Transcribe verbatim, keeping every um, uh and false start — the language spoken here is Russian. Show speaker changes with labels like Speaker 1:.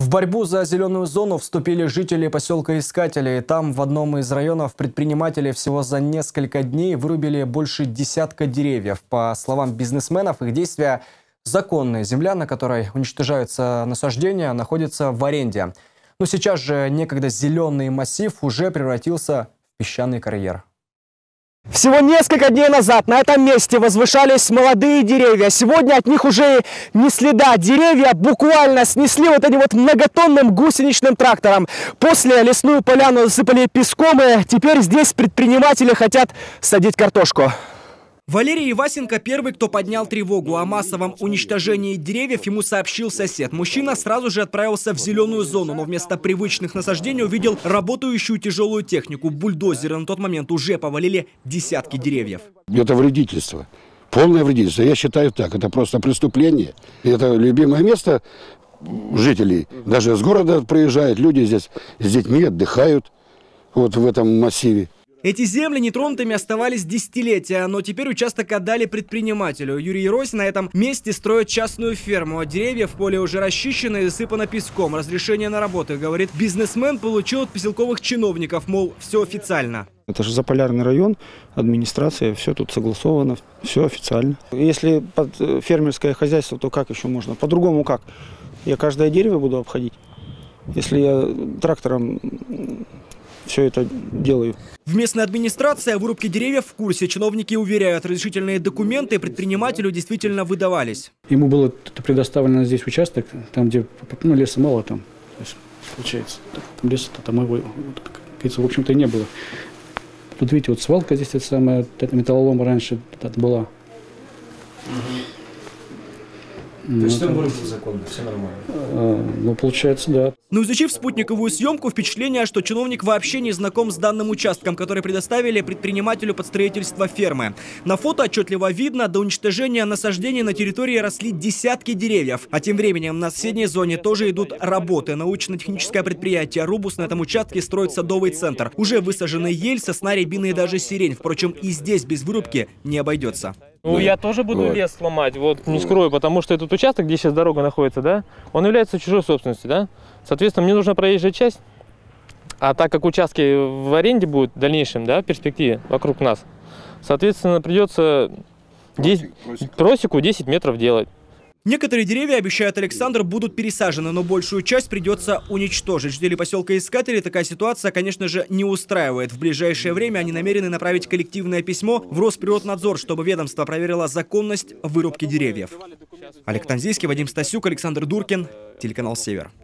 Speaker 1: борьбу за зеленую зону вступили жители поселка Искатели. Там в одном из районов предприниматели всего за несколько дней вырубили больше десятка деревьев. По словам бизнесменов, их действия законные. Земля, на которой уничтожаются насаждения, находится в аренде. Но сейчас же некогда зеленый массив уже превратился в песчаный карьер.
Speaker 2: Всего несколько дней назад на этом месте возвышались молодые деревья. Сегодня от них уже ни следа. Деревья буквально снесли вот этим вот многотонным гусеничным трактором. После лесную поляну засыпали песком, и теперь здесь предприниматели хотят садить картошку.
Speaker 3: Валерий Ивасенко первый, кто поднял тревогу. О массовом уничтожении деревьев ему сообщил сосед. Мужчина сразу же отправился в зеленую зону, но вместо привычных насаждений увидел работающую тяжелую технику. Бульдозеры на тот момент уже повалили десятки деревьев.
Speaker 4: Это вредительство. Полное вредительство. Я считаю так. Это просто преступление. Это любимое место жителей. Даже с города приезжают люди здесь с детьми, отдыхают вот в этом массиве.
Speaker 3: Эти земли нетронутыми оставались десятилетия, но теперь участок отдали предпринимателю. Юрий Рось на этом месте строит частную ферму. А деревья в поле уже расчищены и засыпано песком. Разрешение на работу, говорит бизнесмен, получил от поселковых чиновников, мол, все официально.
Speaker 5: Это же заполярный район, администрация, все тут согласовано, все официально. Если под фермерское хозяйство, то как еще можно? По-другому как? Я каждое дерево буду обходить, если я трактором все это делаю.
Speaker 3: В местной администрации о вырубке деревьев в курсе. Чиновники уверяют, разрешительные документы предпринимателю действительно выдавались.
Speaker 6: Ему был предоставлен здесь участок, там где ну, леса мало, там, получается, там леса-то там его, в общем-то, не было. Тут видите, вот свалка здесь, это самая, это металлолом раньше это была.
Speaker 1: То есть все вырубил законно, все нормально?
Speaker 6: А, ну, получается, да.
Speaker 3: Но изучив спутниковую съемку, впечатление, что чиновник вообще не знаком с данным участком, который предоставили предпринимателю под строительство фермы. На фото отчетливо видно, до уничтожения насаждений на территории росли десятки деревьев. А тем временем на соседней зоне тоже идут работы. Научно-техническое предприятие «Рубус» на этом участке строит садовый центр. Уже высажены ель, сосна, рябина и даже сирень. Впрочем, и здесь без вырубки не обойдется.
Speaker 7: Ну, я тоже буду вот. лес ломать, вот, не скрою, потому что этот участок, где сейчас дорога находится, да, он является чужой собственностью, да. Соответственно, мне нужна проезжая часть, а так как участки в аренде будут в дальнейшем, да, в перспективе вокруг нас, соответственно, придется десять, просеку десять метров делать.
Speaker 3: Некоторые деревья, обещает Александр, будут пересажены, но большую часть придется уничтожить. Жители поселка Искатели такая ситуация, конечно же, не устраивает. В ближайшее время они намерены направить коллективное письмо в Росприроднадзор, чтобы ведомство проверило законность вырубки деревьев. Олег Танзийский, Вадим Стасюк, Александр Дуркин, телеканал «Север».